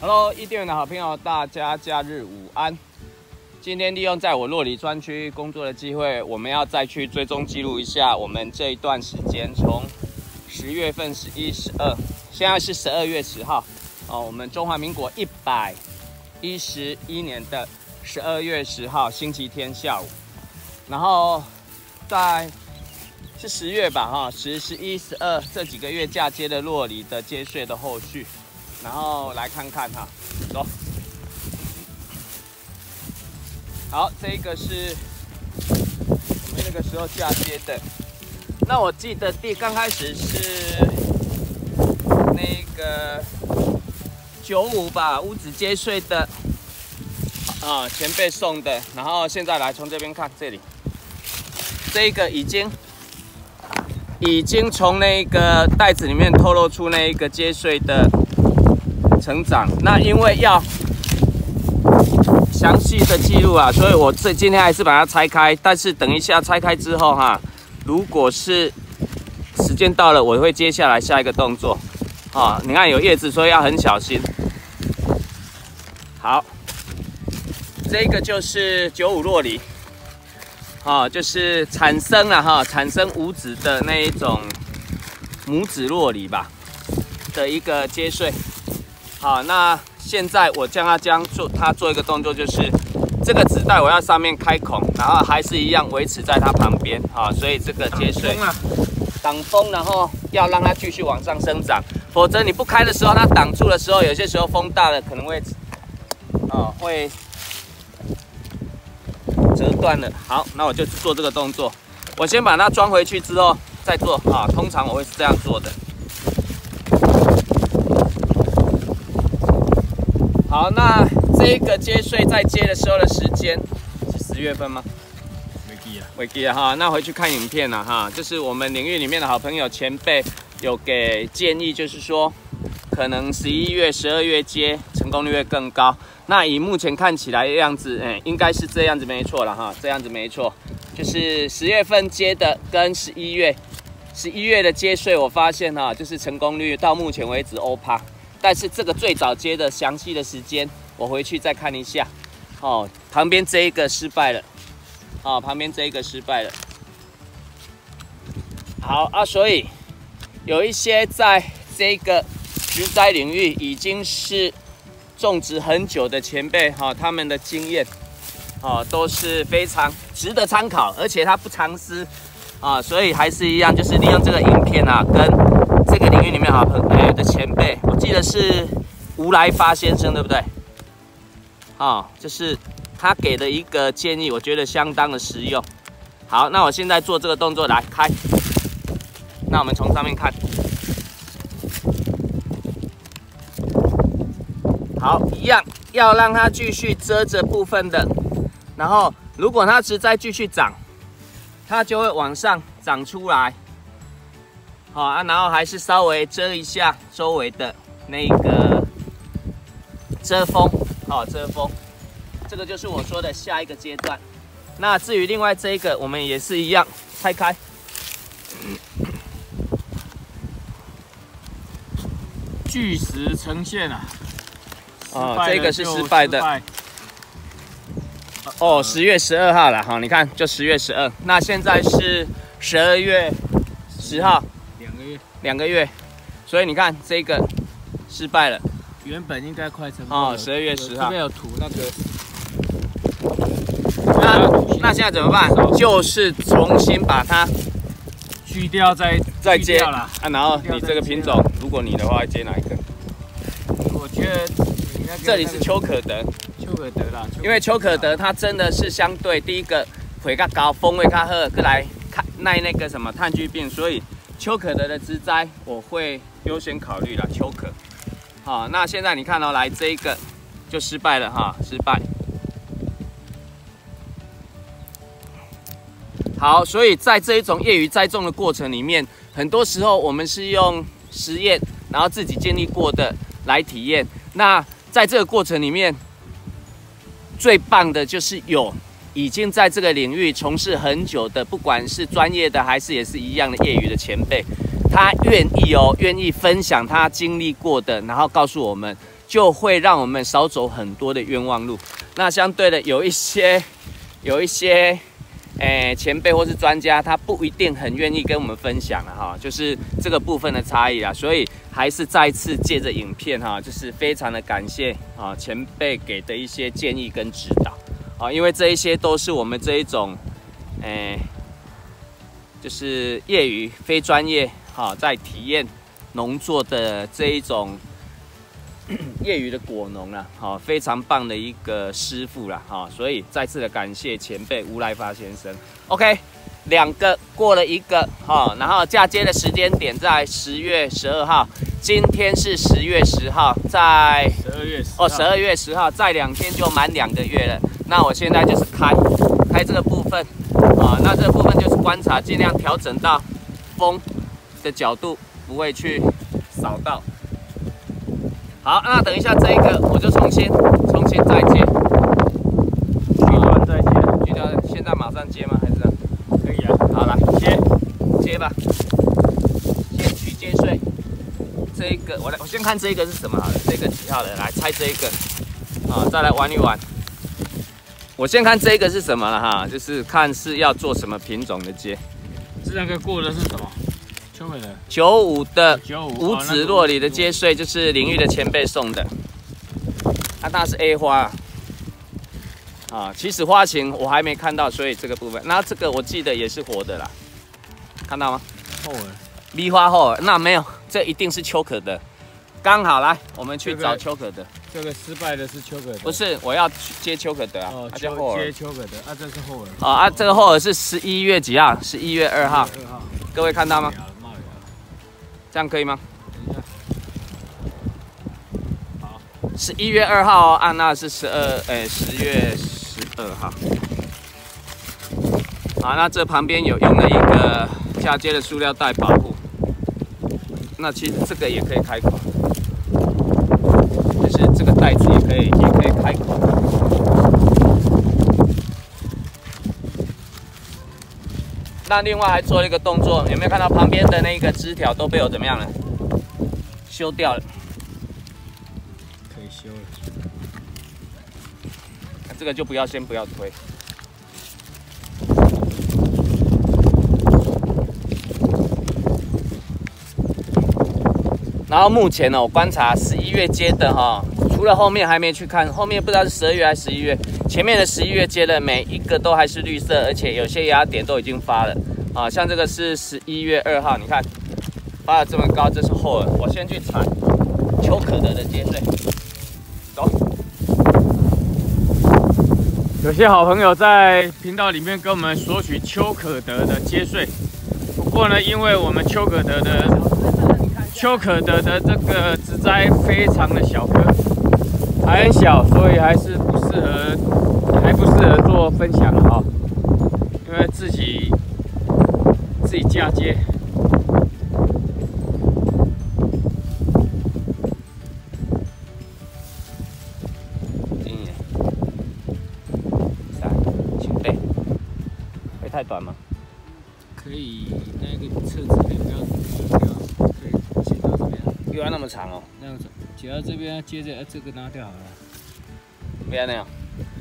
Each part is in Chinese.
Hello， 伊甸园的好朋友，大家假日午安。今天利用在我洛里专区工作的机会，我们要再去追踪记录一下我们这一段时间，从10月份、11、12，现在是12月10号，我们中华民国111年的12月10号星期天下午，然后是10月吧，10、11、12这几个月嫁接的洛里的接税的后续。 然后来看看哈，走。好，这个是我们那个时候嫁接的。那我记得刚开始是那个95吧，屋子接税的前辈送的。然后现在来从这边看这里，这个已经从那个袋子里面透露出那个接税的 成长，那因为要详细的记录啊，所以我今天还是把它拆开。但是等一下拆开之后如果是时间到了，我会接下来下一个动作。你看有叶子，所以要很小心。好，这个就是95洛里，就是产生了产生无籽的那一种母子洛里吧的一个接税。 好，那现在我将它做一个动作，就是这个纸袋我要上面开孔，然后还是一样维持在它旁边，所以这个接税挡风，然后要让它继续往上生长，否则你不开的时候，它挡住的时候，有些时候风大了可能会会折断了。好，那我就做这个动作，我先把它装回去之后再做通常我会是这样做的。 好，那这个接税在接的时候的时间是10月份吗？没记了哈。那回去看影片了就是我们领域里面的好朋友前辈有给建议，就是说可能11月、12月接成功率会更高。那以目前看起来的样子，应该是这样子没错了这样子没错，就是10月份接的跟11月的接税，我发现就是成功率到目前为止欧趴。 但是这个最早接的详细的时间，我回去再看一下。旁边这一个失败了。旁边这一个失败了。好所以有一些在这个植栽领域已经是种植很久的前辈他们的经验都是非常值得参考，而且他不藏私所以还是一样，就是利用这个影片跟 这个领域里面好朋友的前辈，我记得是吴来发先生，对不对？就是他给的一个建议，我觉得相当的实用。好，那我现在做这个动作，来开。那我们从上面看。好，一样要让它继续遮着部分的，然后如果它植栽继续长，它就会往上长出来。 然后还是稍微遮一下周围的那个遮风，遮风，这个就是我说的下一个阶段。那至于另外这一个，我们也是一样拆开， 据实呈现这个是失败的。10月12号了你看就10月12，那现在是12月10号。 2个月，所以你看这个失败了。 原本应该快成功了。 12月10号。 这边有涂那个。 那现在怎么办？就是重新把它去掉，再接了然后你这个品种，如果你的话，接哪一个？ 我觉得这里是邱可德。 邱可德啦， 因为邱可德它真的是相对第一个腿较高，风味较好，再来耐那个什么炭疽病，所以 邱可德的植栽我会优先考虑了。邱可，那现在你看来这一个就失败了失败。好，所以在这一种业余栽种的过程里面，很多时候我们是用实验，然后自己经历过的来体验。那在这个过程里面，最棒的就是已经在这个领域从事很久的，不管是专业的还是也是一样的业余的前辈，他愿意分享他经历过的，然后告诉我们就会让我们少走很多的冤枉路。那相对的，有一些前辈或是专家，他不一定很愿意跟我们分享哈，就是这个部分的差异啦。所以还是再次借着影片哈，就是非常的感谢啊前辈给的一些建议跟指导啊，因为这一些都是我们这一种就是业余非专业哈，在体验农作的这一种业余的果农啦，好，非常棒的一个师傅啦，好，所以再次的感谢前辈吴来发先生。OK， 2个过了1个，好，然后嫁接的时间点在10月12号，今天是10月10号，在12月10号，再2天就满2个月了。那我现在就是开这个部分，啊，那这个部分就是观察，尽量调整到风的角度，不会去扫到。好，那等一下这一个我就重新再接， 锯断再接， 锯掉，现在马上接吗？还是这样？ 可以啊。 好，来接吧，先取接穗。这一个我先看这一个是什么好了，这个几号的？来猜这一个，啊，再来玩一玩。我先看这个是什么了哈，就是看是要做什么品种的接。 是那个过的是什么 ？95的 95 五指洛里的接穗，就是领域的前辈送的。那是 A 花啊，其实花型我还没看到，所以这个部分，那这个我记得也是活的啦，看到吗？ 后耳 ，B 花后耳，那没有，这一定是丘可德。刚好来，我们去找丘可德。 这个失败的是丘可德， 不是，我要接丘可德啊， 哦， 叫后耳。 接丘可德，啊，这是后耳。 啊，这个后耳是11月几号？11月2号。各位看到吗？这样可以吗？ 等一下。好 ，11月2号哦，啊，那是10月12号。好，那这旁边有用了一个嫁接的塑料袋保护。那其实这个也可以开口，就是这个袋子也可以开口。那另外还做了一个动作，有没有看到旁边的那个枝条都被我怎么样了？修掉了， 可以修了。 这个就先不要推。然后目前呢，我观察11月接的哈，除了后面还没去看，后面不知道是12月还是11月，前面的11月接的每一个都还是绿色，而且有些芽点都已经发了啊，像这个是11月2号，你看发了这么高，这是后耳。我先去采丘可德的接穗，走。 有些好朋友在频道里面跟我们索取丘可德的接穗，不过呢，因为我们丘可德的这个植栽非常的小颗，还很小，所以还不适合做分享啊、哦，因为自己嫁接。 太短吗？ 可以，那个册子可以不要，可以剪到这边。 不要那么长哦。 那样子，剪到这边，接着这个拿掉好了。 不要那样。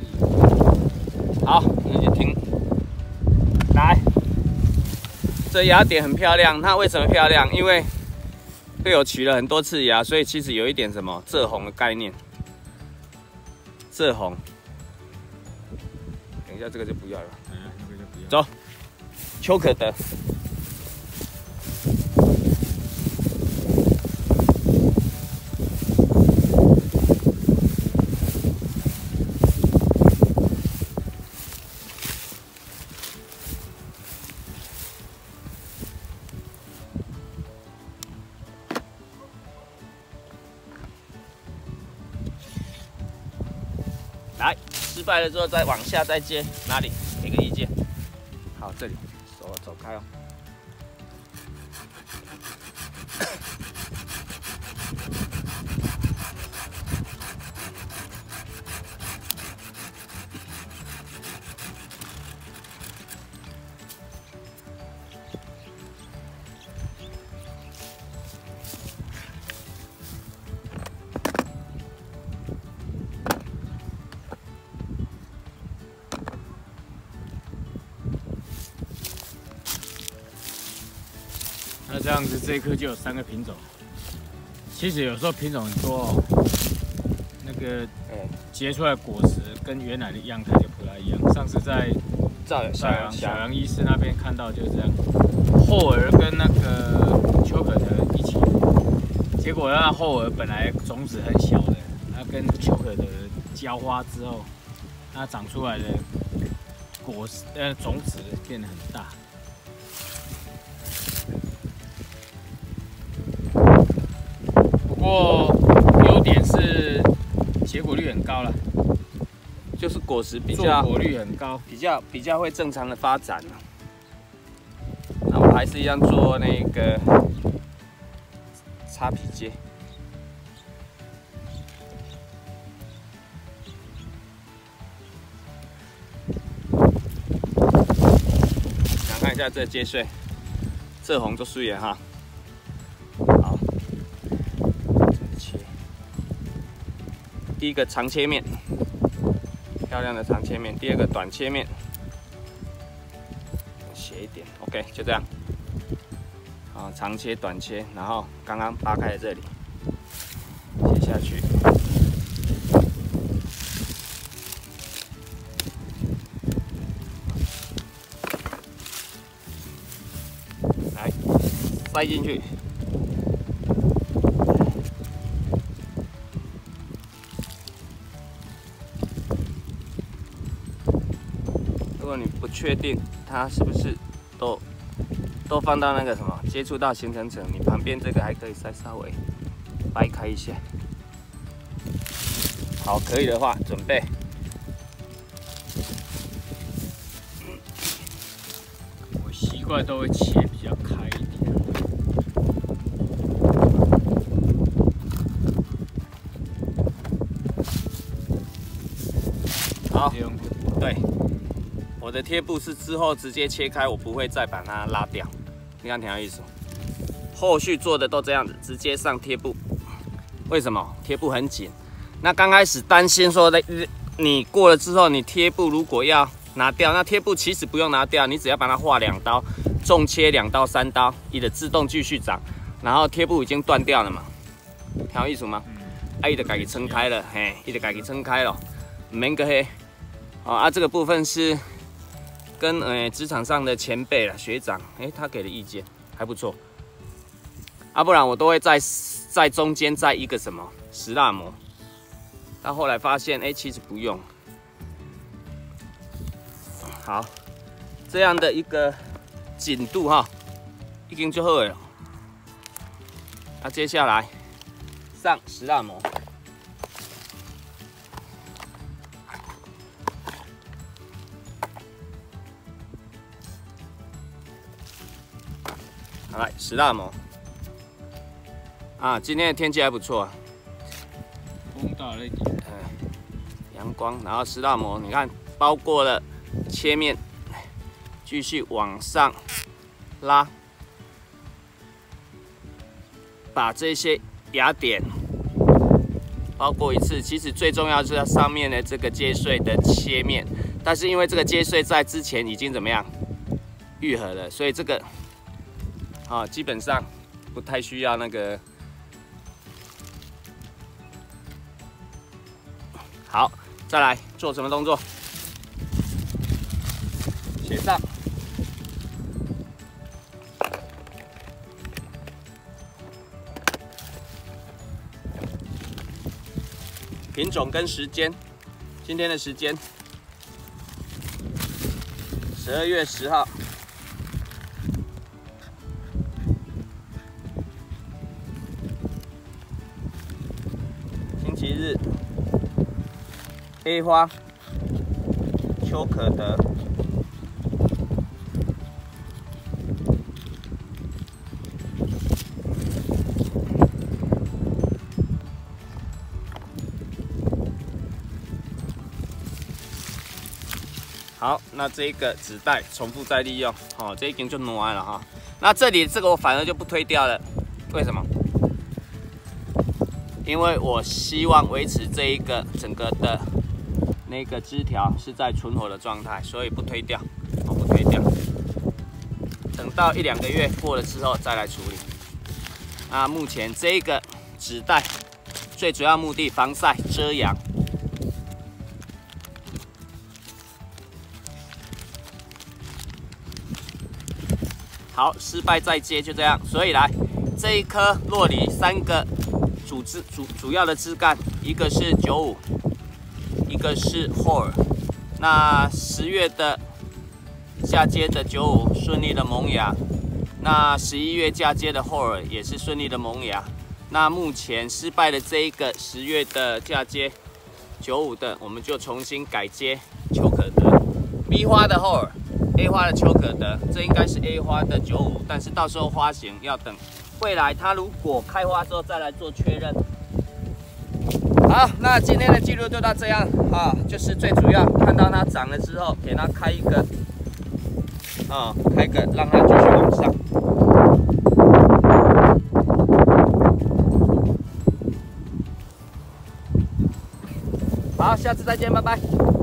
好，那就停。来，这芽点很漂亮。它为什么漂亮？因为被我取了很多次芽，所以其实有一点什么蔗红的概念。蔗红。等一下，这个就不要了。走，丘可德。来，失败了之后再往下再接，哪里？给个意见。好，这里走开哦。 样子这一颗就有3个品种。其实有时候品种很多哦，那个结出来果实跟原来的样态就不太一样。上次在小杨医师那边看到就是这样，后耳跟那个丘可得一起，结果那后耳本来种子很小的，它跟丘可得交花之后，它长出来的果实种子变得很大。不过优点是结果率很高了， 就是果实比较果率很高， 比较会正常的发展。那我还是一样做那个擦皮接。想看一下这接穗，这红就水了哈。好，切。第一个长切面，漂亮的长切面；第二个短切面，斜一点 ，OK， 就这样。啊，长切、短切，然后刚刚扒开的这里切下去。来，塞进去。如果你不确定它是不是都放到那个什么接触到形成层，你旁边这个还可以再稍微掰开一下。好，可以的话，准备。 我习惯都会切比较开一点。 好，对，我的贴布是之后直接切开，我不会再把它拉掉。你看挺有意思。后续做的都这样子，直接上贴布。为什么？贴布很紧。那刚开始担心说的，你过了之后，你贴布如果要拿掉，那贴布其实不用拿掉，你只要把它划2刀，重切2到3刀，它就自动继续长。然后贴布已经断掉了嘛，挺有意思吗？啊，它就自己撑开了，嘿，它就自己撑开了，唔免个黑。哦啊，这个部分是跟职场上的前辈了学长，他给的意见还不错。啊，不然我都会在中间再一个什么石蜡膜。到后来发现，其实不用。好，这样的一个紧度哈，已经就好了。那接下来上石蜡膜。好，来石蜡膜。啊，今天的天气还不错啊。 风大了一点。 阳光，然后石蜡膜，你看包过了切面，继续往上拉，把这些芽点包过一次。其实最重要的是它上面的这个接穗的切面，但是因为这个接穗在之前已经怎么样愈合了，所以这个基本上不太需要那个。好，再来做什么动作？斜上，品种跟时间，今天的时间，12月10号。星期日。黑花、丘可得，好，那这一个纸袋重复再利用，这一根就挪了哈。那这里这个我反而就不推掉了，为什么？因为我希望维持这一个整个的。那个枝条是在存活的状态，所以不推掉，不推掉。 等到1、2个月过了之后再来处理。那目前这个纸袋最主要目的防晒遮阳。好，失败再接，就这样。所以来这一颗酪梨3个主要的枝干，一个是95，一个是 Hor。那10月的嫁接的95顺利的萌芽，那11月嫁接的 Hor 也是顺利的萌芽。那目前失败的这一个10月的嫁接95的，我们就重新改接丘可得 B 花的 Hor。A 花的丘可得，这应该是 A 花的95，但是到时候花型要等未来它如果开花之后再来做确认。好，那今天的记录就到这样啊，就是最主要看到它长了之后，给它开一个开个让它继续往上。好，下次再见，拜拜。